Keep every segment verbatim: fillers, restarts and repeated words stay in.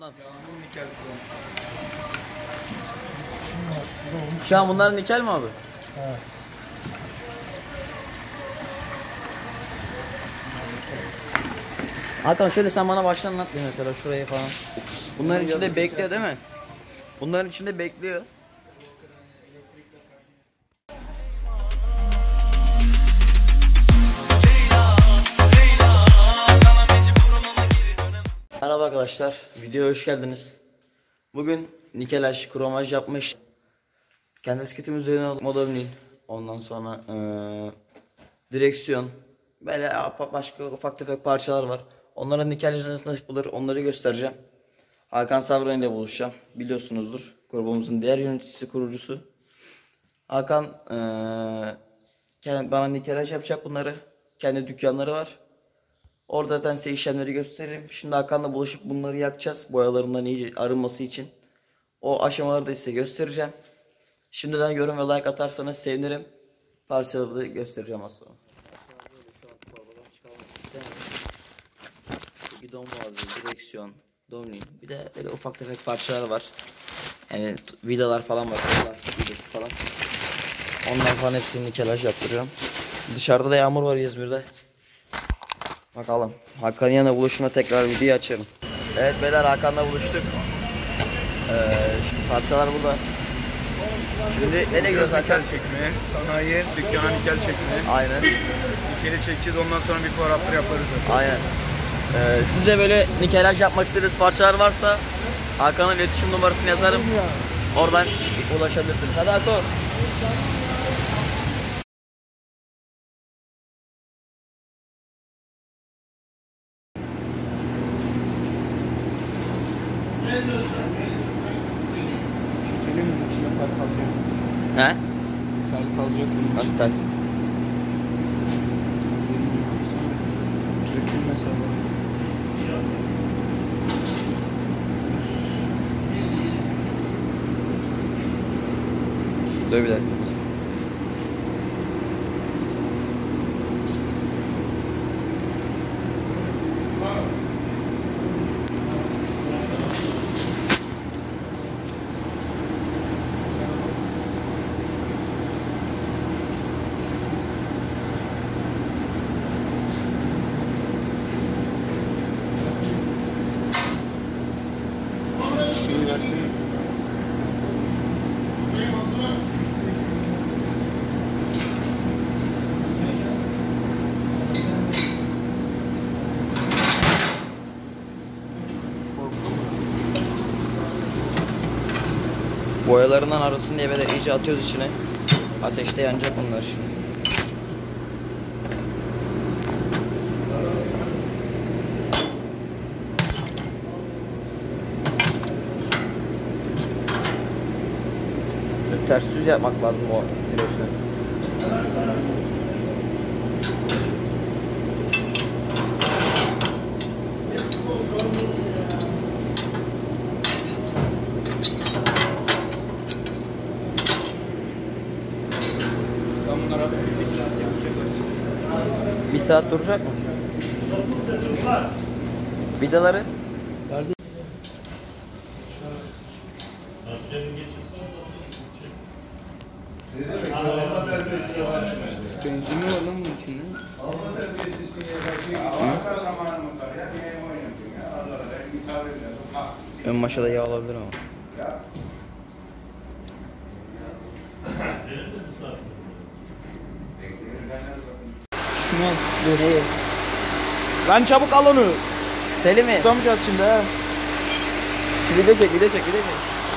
Anlat. Şu an bunlar nikel mi abi? Evet. Hakan şöyle sen bana baştan anlat bir mesela şurayı falan. Bunların içinde bekliyor değil mi? Bunların içinde bekliyor. Merhaba arkadaşlar, videoya hoş geldiniz. Bugün nikelaj, kromaj yapmış. Kendi tüketim üzerine modemlin. Ondan sonra ee, direksiyon. Böyle başka ufak tefek parçalar var. Onların nikelaj nasıl yapılır onları göstereceğim. Hakan Savran ile buluşacağım. Biliyorsunuzdur. Grubumuzun diğer yöneticisi, kurucusu. Hakan ee, bana nikelaj yapacak bunları. Kendi dükkanları var. Orada zaten size işlemleri gösteririm. Şimdi Hakan'la buluşup bunları yakacağız. Boyalarından iyice arınması için. O aşamaları da size göstereceğim. Şimdiden yorum ve like atarsanız sevinirim. Parçaları da göstereceğim az sonra. Gidon boğazı, direksiyon, domlin. Bir de böyle ufak tefek parçalar var. Yani vidalar falan var. Lastik vidası falan. Ondan falan hepsini nikelaj yaptırıyorum. Dışarıda da yağmur var İzmir'de. Bakalım. Hakan'ın yanına buluşuna tekrar videoyu açarım. Evet beyler, Hakan'la buluştuk. Ee, şimdi parçalar burada. Şimdi nereye gidiyoruz Hakan? Nikel çekmeye, sanayi, dükkana nikel çekmeye. Aynen. Nikeli çekeceğiz, ondan sonra bir before after yaparız zaten. Aynen. Ee, sizce böyle nikelaj yapmak istediğiniz parçalar varsa Hakan'ın iletişim numarasını yazarım. Oradan ulaşabilirsiniz. Hadi Hakan. Söyleyeyim mi? İçine tel kalacak. He? Tel kalacak. Nasıl tel? Dökülme sabahı. Dur bir dakika. Şeyi versin. Boyalarından arasın diye böyle iyice atıyoruz içine. Ateşte yanacak bunlar şimdi. Ters düz yapmak lazım o direksiyonu. Ben bunları atıp bir saat yapacağım. Bir saat duracak mı? Vidaları? Verdi. Benzini var lan bunun içinde. Ön maşada yağ olabilir ama. Şunu al. Dur. Lan çabuk al onu. Teli mi? Tutamayacağız şimdi ha. Video çek, video çek, video çek.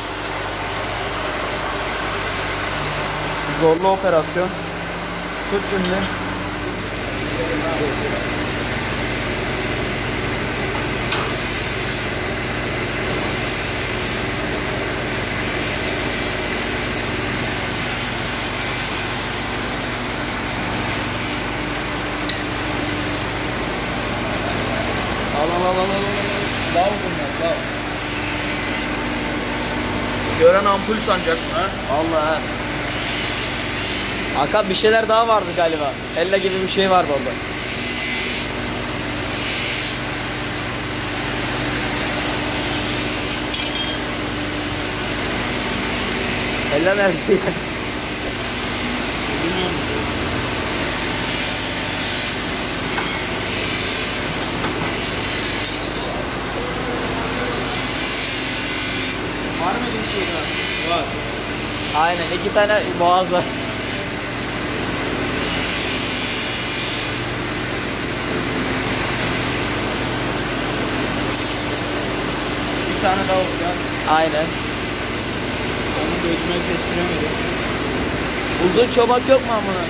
Zorlu operasyon. Tut şimdi. Al al al al al. Lav bunlar, lav. Gören ampul sancak ha? Allah. Hakan bir şeyler daha vardı galiba. Elle gibi bir şey vardı orada. Tella nerede? Bilmiyorum. Var mı bir şey daha? Var. Aynen iki tane boğaz var. Bir tane daha olacak. Aynen. Onu gözüme kestiremedim. Uzun çomak yok mu amına?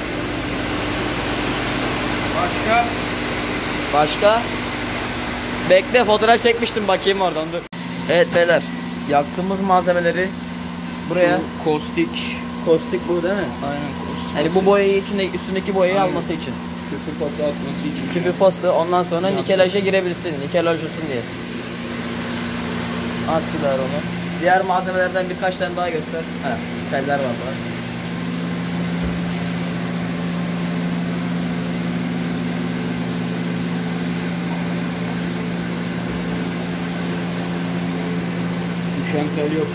Başka? Başka? Bekle, fotoğraf çekmiştim, bakayım oradan, dur. Evet beyler, yaktığımız malzemeleri buraya. Su, kostik. Kostik bu değil mi? Aynen kostik. Yani bu boyayı içinde, üstündeki boyayı Aynen. alması için. Küfür pası atması için. Küpü pası, ondan sonra Yaptım. nikelaja girebilsin, nikelaj olsun diye. Attılar onu. Diğer malzemelerden birkaç tane daha göster. He, teller var daha. Düşen tel yok.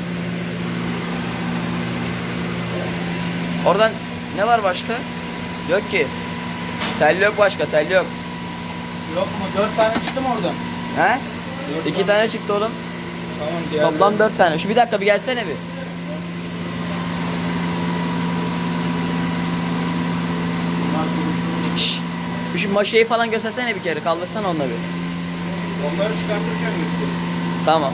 Oradan ne var başka? Yok ki. Tel yok başka, tel yok. Yok mu? Dört tane çıktı mı oradan? He? Dört İki tane çıktı oğlum. Tamam diğer. Toplam dört tane. Şu bir dakika bir gelsene bir. Şşş. Şu maşayı falan göstersene bir kere. Kaldırsana onunla bir. Onları çıkartırken göstereyim. Tamam.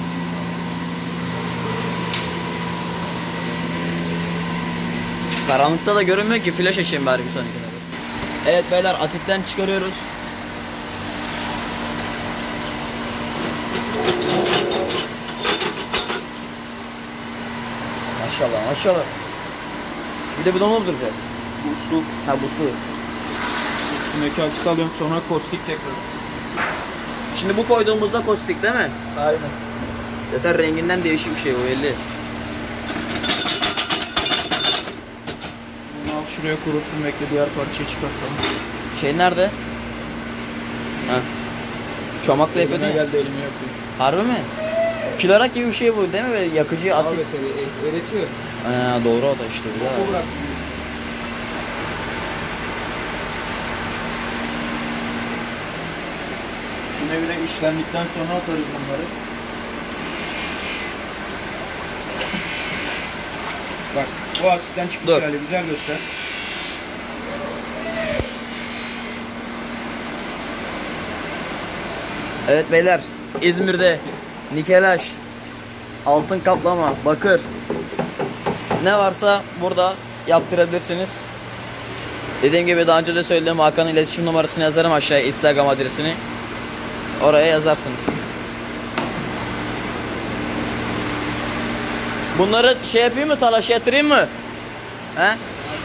Karanlıkta da görünmüyor ki. Flash açayım bari bir sonrakine. Evet beyler, asitten çıkarıyoruz. Maşallah maşallah. Bir de bir donur duracak. Bu su. Ha bu su. Üstündeki asit alıyorum, sonra kostik tekrar. Şimdi bu koyduğumuzda kostik değil mi? Aynen. Zaten renginden değişik bir şey o belli. Bunu al şuraya kurusun, bekle diğer parçayı çıkartalım. Şey nerede? Ha. Çomakla yapıyordun Elime ya. geldi, elimi yapayım. Harbi mi? Kilarak gibi bir şey bu değil mi? Böyle yakıcı asit. Abi seni e- eritiyor. Ha, doğru o da işte. bu Koku da. bırak. Şuna bile işlendikten sonra atarız bunları. Bak bu asitten çıkmış Dur. hali, güzel göster. Evet beyler, İzmir'de nikelaj, altın kaplama, bakır ne varsa burada yaptırabilirsiniz. Dediğim gibi daha önce de söyledim, Hakan'ın iletişim numarasını yazarım aşağıya, Instagram adresini. Oraya yazarsınız. Bunları şey yapayım mı, talaşa yatırayım mı? He?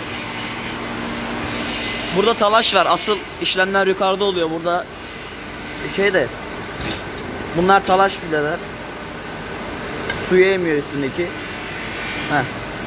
Burada talaş var. Asıl işlemler yukarıda oluyor. Burada şey de, bunlar talaş bileler. Suya emiyor üstündeki. Heh.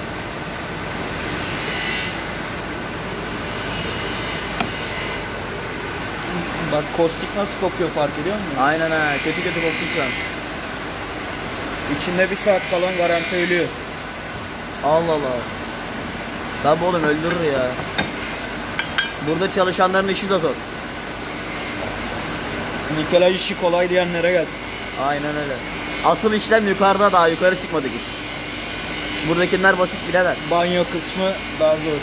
Bak kostik nasıl kokuyor, fark ediyor musun? Aynen ha. Kötü kötü koktu şu an. İçinde bir saat falan garanti ölüyor. Allah Allah. Tabi oğlum, öldürür ya. Burada çalışanların işi de zor. Nikelaj işi kolay diyenlere gelsin. Aynen öyle. Asıl işlem yukarıda, daha yukarı çıkmadık hiç. Buradakiler basit bileler. Banyo kısmı daha zor.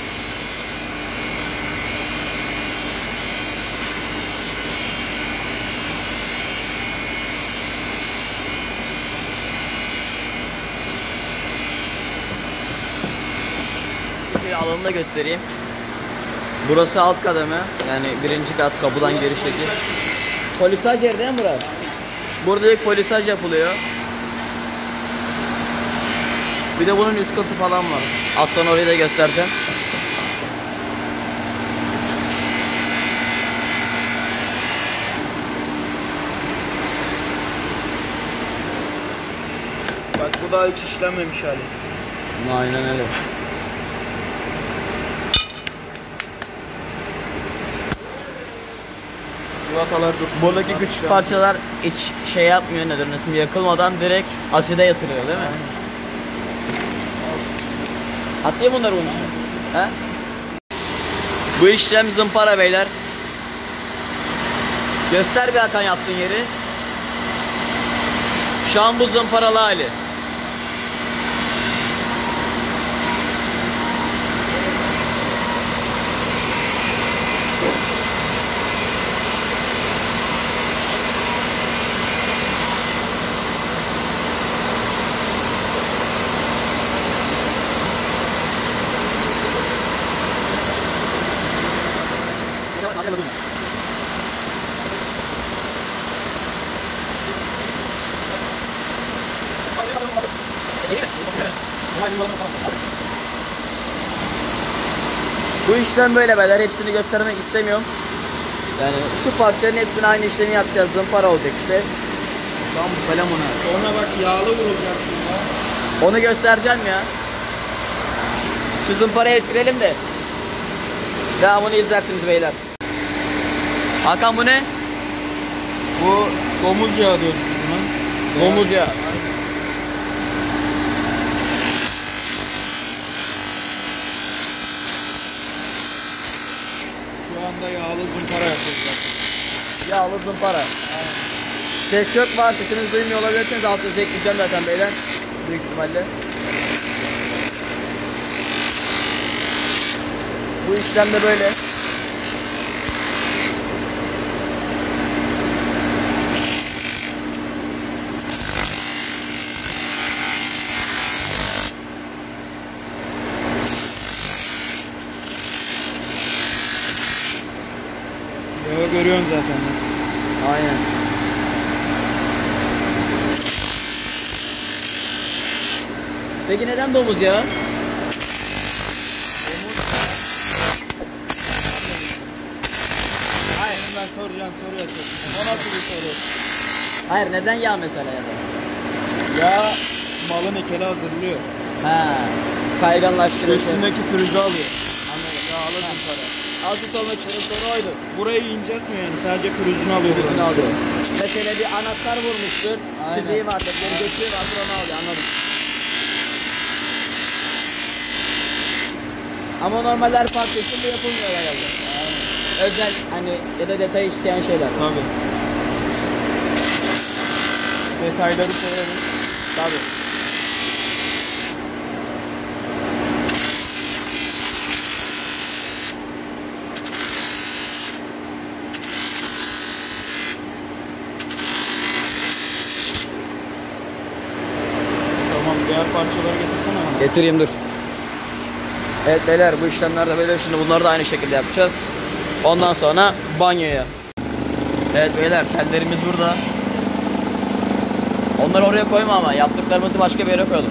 Bir alanını da göstereyim. Burası alt kademe. Yani birinci kat, kapıdan girişteki. Polisaj yeri değil mi burası? Burada ilk polisaj yapılıyor. Bir de bunun üst katı falan var. Az sonra orayı da göstereceğim. Bak bu daha hiç işlenmemiş hali. Aynen öyle. Civatalar dursun. Buradaki küçük parçalar hiç şey yapmıyor, ne denir, yakılmadan direkt aside yatırıyor değil mi? Al şu Atayım bunları bunun içine. He? Bu işlem zımpara beyler. Göster bir Hakan yaptığın yeri. Şu an bu zımparalı hali. Bu işlem böyle beyler, hepsini göstermek istemiyorum. Yani şu parçanın hepsini aynı işlemi yapacağız, zımpara olacak işte. Tamam bu kalem ona. Sonra bak yağlı vurulacak burada. Onu göstereceğim ya. Şu zımparayı ettirelim de devamını izlersiniz beyler. Hakan bu ne? Bu domuz yağı diyoruz biz buna. Domuz yağı. Şu anda yağlı zımpara yapıyoruz. Yağlı zımpara. Ses çok var, sesinizi duymuyor olabilirsiniz, altınızı ekleyeceğim zaten beyler. Büyük ihtimalle. Bu işlem de böyle. Yağı görüyorsun zaten. Aynen. Peki neden domuz yağı? Hayır ben soracağım soruya sor. O nasıl bir soru? Hayır, neden yağ mesela ya da? Ya malın ekeli hazırlıyor. Ha, kayganlaştırıyor. Üstündeki pürüzü alıyor. Anladım. Yağlı zımpara. Azıcık olmak için soru oydu. Burayı inceltmiyor yani, sadece pürüzünü alıyor. Pürüzünü buranın. alıyor. Mesela bir anahtar vurmuştur. Aynen. Çiziği vardır. Geri geçiyor, vardır onu alıyor. Anladım. Ama normalde her parça için de yapılmıyor herhalde. Özel hani ya da detay isteyen şeyler. Tabii. Detayları severiz. Tabii. Tamam, diğer parçaları getirsene bana. Getireyim dur. Evet beyler, bu işlemler de böyle. Şimdi bunları da aynı şekilde yapacağız. Ondan sonra banyoya. Evet beyler, tellerimiz burada. Onları oraya koyma ama yaptıklarımızı başka bir yere koyalım.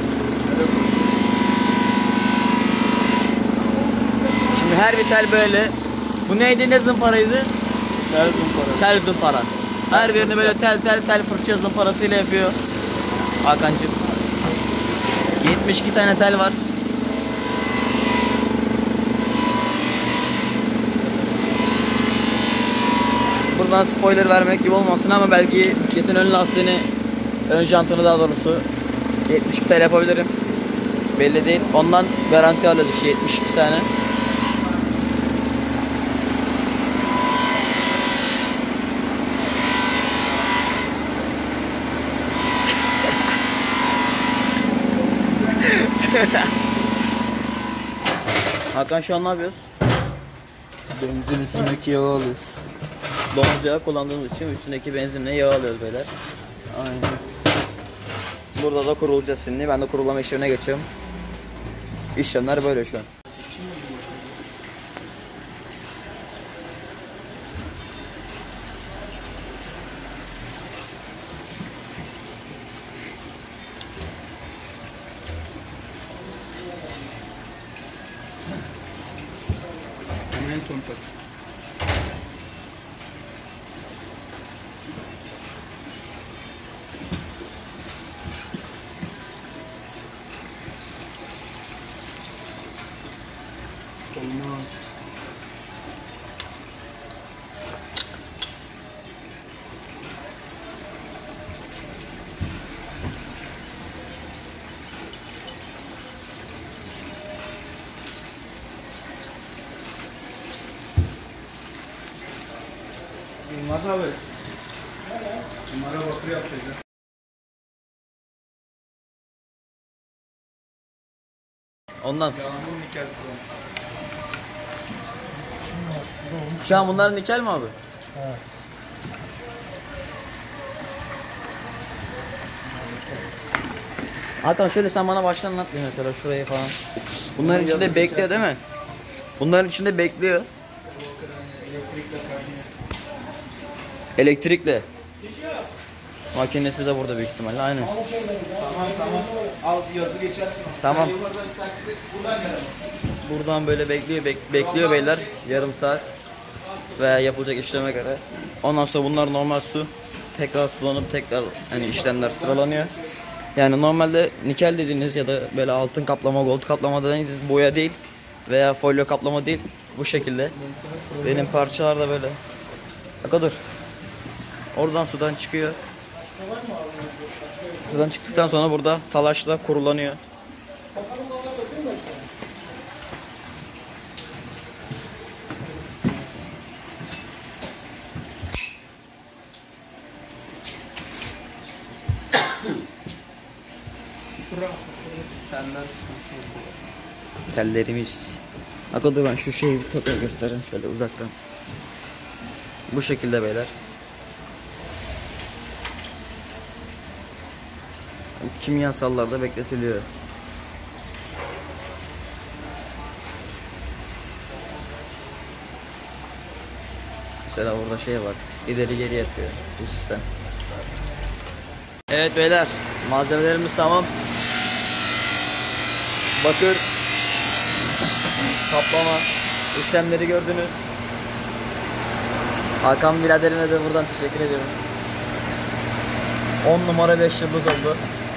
Şimdi her bir tel böyle. Bu neydi, ne zımparaydı? Tel zımpara. Tel zımpara. Her birini böyle tel tel tel fırça zımparasıyla yapıyor Hakan'cığım. yetmiş iki tane tel var. Buradan spoiler vermek gibi olmasın ama belki bisikletin ön lastiğini, ön jantını daha doğrusu yetmiş iki tel yapabilirim. Belli değil. Ondan garanti alıyoruz işte yetmiş iki tane. Hakan şu an ne yapıyoruz? Benzin üstündeki yağı alıyoruz. Domuz yağı kullandığımız için üstündeki benzinle yağ alıyoruz beyler. Aynen. Burada da kurulacağız şimdi. Ben de kurulama işlemine geçiyorum. İşlemler böyle şu an. En son tak. Olmaz. Yılmaz abi. Bunlara bakır yapacağız. Ondan. Yağmur nikel. Şu an bunlar nikel mi abi? Evet. Hakan şöyle sen bana baştan anlat bir mesela şurayı falan. Bunların içinde bekliyor değil mi? Bunların içinde bekliyor. Elektrikle. Makinesi de burada büyük ihtimalle aynen. Tamam tamam. Al yazı geçersin. Tamam. Sen yukarıdan takip et. Buradan gel ama. Buradan böyle bekliyor bek- bekliyor beyler yarım saat veya yapılacak işleme göre. Ondan sonra bunlar normal su tekrar sulanıp tekrar hani işlemler sıralanıyor. Yani normalde nikel dediğiniz ya da böyle altın kaplama, gold kaplama dediğiniz boya değil veya folyo kaplama değil. Bu şekilde. Benim parçalar da böyle. Bak dur. Oradan sudan çıkıyor. Sudan çıktıktan sonra burada talaşla kurulanıyor. Senden. Tellerimiz. Bak dur ben şu şeyi bir tekrar göstereyim şöyle uzaktan. Bu şekilde beyler. Kimyasallarda bekletiliyor. Mesela orada şey var. İleri geri yapıyor bu sistem. Evet beyler, malzemelerimiz tamam. Bakır kaplama işlemleri gördünüz. Hakan biraderine de buradan teşekkür ediyorum. on numara beş yıldız oldu.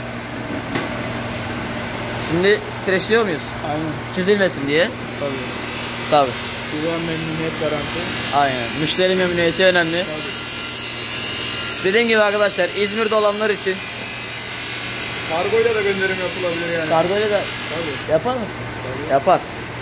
Şimdi streçliyor muyuz? Aynen. Çizilmesin diye. Tabii. Tabii. Güven memnuniyet garanti. Aynen. Müşteri memnuniyeti önemli. Tabii. Dediğim gibi arkadaşlar İzmir'de olanlar için Kargoyla da gönderim yapılabilir yani. kargoyla da Tabii. yapar mısın? Tabii. Yapar.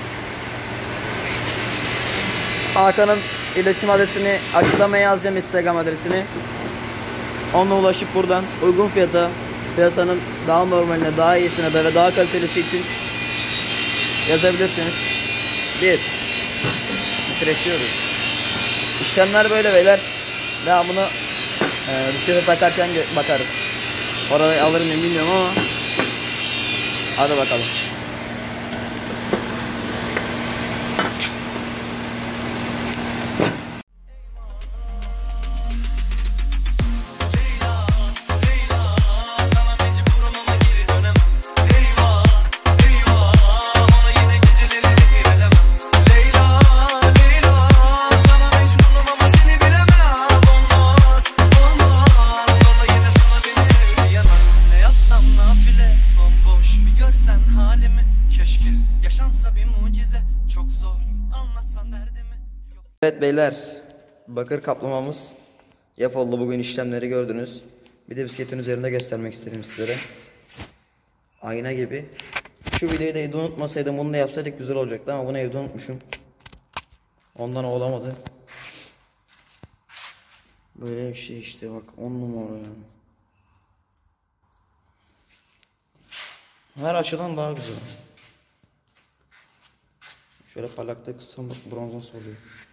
Hakan'ın iletişim adresini açıklamaya yazacağım, Instagram adresini. Onunla ulaşıp buradan uygun fiyata, piyasanın daha normaline, daha iyisine ve daha kalitelisi için yazabilirsiniz. Bir. Titreşiyoruz. İşlemler böyle beyler. Daha bunu e, dışarı takarken bakarız. Orayı alır mıyım bilmiyorum ama hadi bakalım. Evet beyler, bakır kaplamamız yapıldı. Bugün işlemleri gördünüz. Bir de bisikletin üzerinde göstermek istedim sizlere. Ayna gibi. Şu videoyu da evde unutmasaydım bunu da yapsaydık güzel olacaktı ama bunu evde unutmuşum. Ondan olamadı. Böyle bir şey işte bak, on numara ya. Her açıdan daha güzel. Şöyle parlaklığı kıssam bak bronz nasıl oluyor.